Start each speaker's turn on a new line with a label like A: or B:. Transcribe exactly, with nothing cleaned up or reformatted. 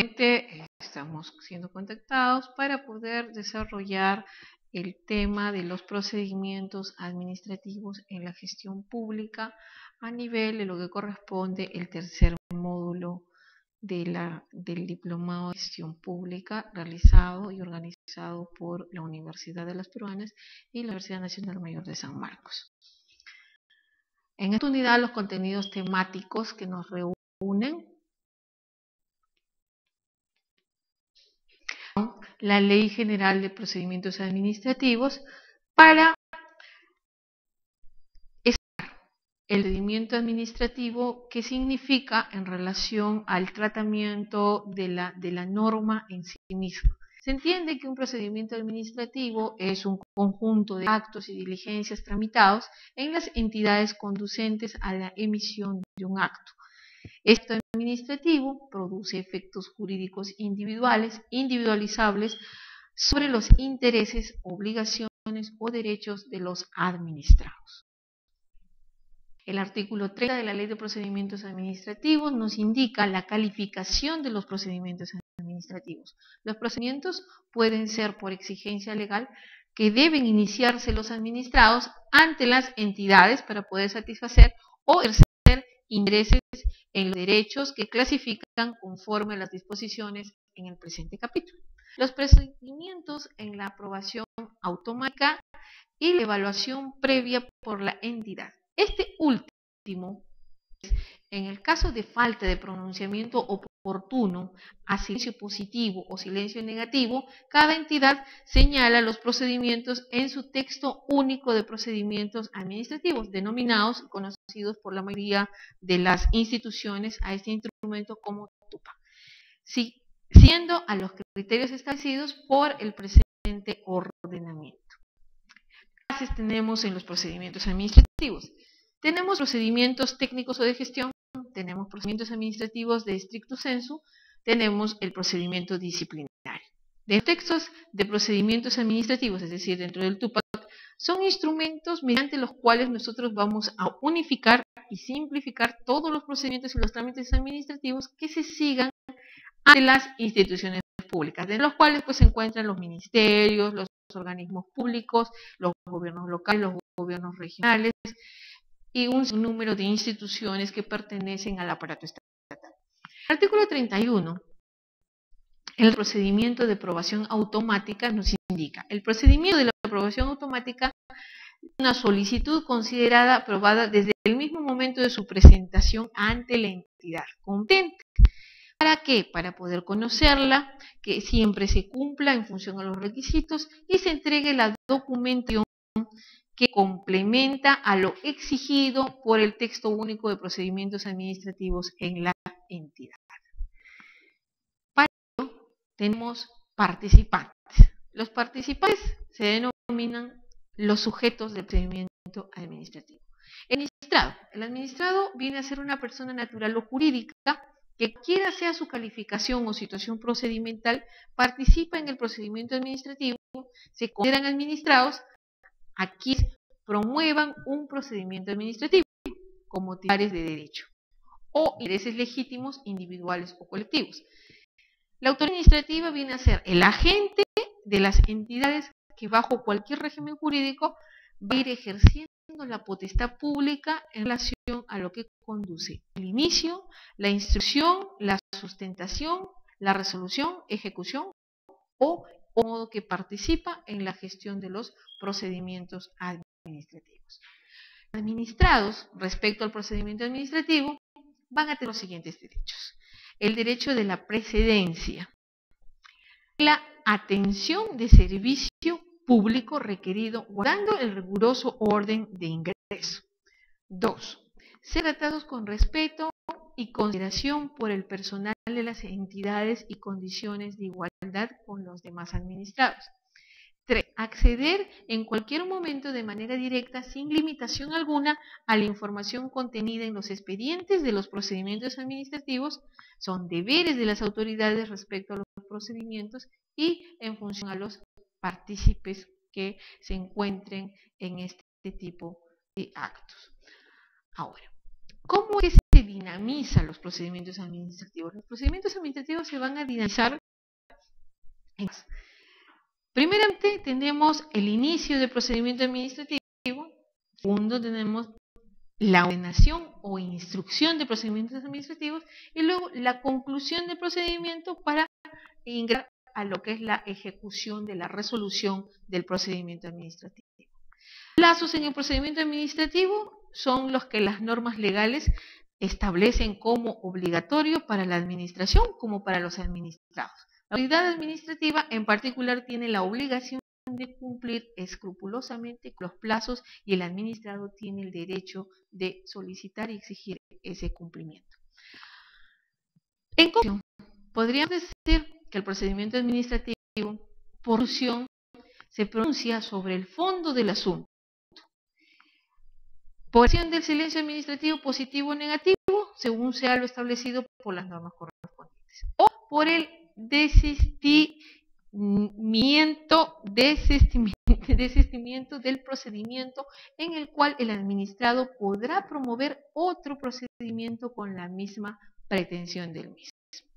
A: Nuevamente estamos siendo contactados para poder desarrollar el tema de los procedimientos administrativos en la gestión pública a nivel de lo que corresponde el tercer módulo de la, del Diplomado de Gestión Pública realizado y organizado por la Universidad de las Peruanas y la Universidad Nacional Mayor de San Marcos. En esta unidad, los contenidos temáticos que nos reúnen: la Ley General de Procedimientos Administrativos para explicar el procedimiento administrativo, qué significa en relación al tratamiento de la, de la norma en sí misma. Se entiende que un procedimiento administrativo es un conjunto de actos y diligencias tramitados en las entidades conducentes a la emisión de un acto. Este administrativo produce efectos jurídicos individuales, individualizables sobre los intereses, obligaciones o derechos de los administrados. El artículo treinta de la Ley de Procedimientos Administrativos nos indica la calificación de los procedimientos administrativos. Los procedimientos pueden ser por exigencia legal que deben iniciarse los administrados ante las entidades para poder satisfacer o ejercer intereses en los derechos que clasifican conforme a las disposiciones en el presente capítulo. Los procedimientos en la aprobación automática y la evaluación previa por la entidad. Este último, en el caso de falta de pronunciamiento oportuno a silencio positivo o silencio negativo, cada entidad señala los procedimientos en su texto único de procedimientos administrativos, denominados y conocidos por la mayoría de las instituciones a este instrumento como TUPA, sí, siguiendo a los criterios establecidos por el presente ordenamiento. ¿Qué clases tenemos en los procedimientos administrativos? Tenemos procedimientos técnicos o de gestión, tenemos procedimientos administrativos de stricto sensu, tenemos el procedimiento disciplinario. De textos de procedimientos administrativos, es decir, dentro del TUPAC, son instrumentos mediante los cuales nosotros vamos a unificar y simplificar todos los procedimientos y los trámites administrativos que se sigan ante las instituciones públicas, de los cuales pues se encuentran los ministerios, los organismos públicos, los gobiernos locales, los gobiernos regionales y un número de instituciones que pertenecen al aparato estatal. Artículo treinta y uno. El procedimiento de aprobación automática nos indica: el procedimiento de la aprobación automática es una solicitud considerada aprobada desde el mismo momento de su presentación ante la entidad competente. ¿Para qué? Para poder conocerla, que siempre se cumpla en función a los requisitos y se entregue la documentación que complementa a lo exigido por el texto único de procedimientos administrativos en la entidad. Para ello tenemos participantes. Los participantes se denominan los sujetos del procedimiento administrativo. El administrado. El administrado viene a ser una persona natural o jurídica que, quiera sea su calificación o situación procedimental, participa en el procedimiento administrativo. Se consideran administrados a quienes promuevan un procedimiento administrativo como titulares de derecho o intereses legítimos individuales o colectivos. La autoridad administrativa viene a ser el agente de las entidades que bajo cualquier régimen jurídico va a ir ejerciendo la potestad pública en relación a lo que conduce el inicio, la instrucción, la sustentación, la resolución, ejecución o o modo que participa en la gestión de los procedimientos administrativos. Administrados respecto al procedimiento administrativo van a tener los siguientes derechos: el derecho de la precedencia, la atención de servicio público requerido guardando el riguroso orden de ingreso. Dos. Ser tratados con respeto y consideración por el personal de las entidades y condiciones de igualdad con los demás administrados. tres. Acceder en cualquier momento de manera directa, sin limitación alguna, a la información contenida en los expedientes de los procedimientos administrativos. Son deberes de las autoridades respecto a los procedimientos y en función a los partícipes que se encuentren en este tipo de actos. Ahora, ¿cómo es que se se dinamiza los procedimientos administrativos? Los procedimientos administrativos se van a dinamizar. Primeramente tenemos el inicio del procedimiento administrativo. Segundo, tenemos la ordenación o instrucción de procedimientos administrativos y luego la conclusión del procedimiento para ingresar a lo que es la ejecución de la resolución del procedimiento administrativo. Plazos en el procedimiento administrativo son los que las normas legales establecen como obligatorio para la administración como para los administrados. La autoridad administrativa en particular tiene la obligación de cumplir escrupulosamente con los plazos y el administrado tiene el derecho de solicitar y exigir ese cumplimiento. En conclusión, podríamos decir que el procedimiento administrativo, por función, se pronuncia sobre el fondo del asunto. Por acción del silencio administrativo positivo o negativo, según sea lo establecido por las normas correspondientes. O por el desistimiento, desistimiento, desistimiento del procedimiento en el cual el administrado podrá promover otro procedimiento con la misma pretensión del mismo.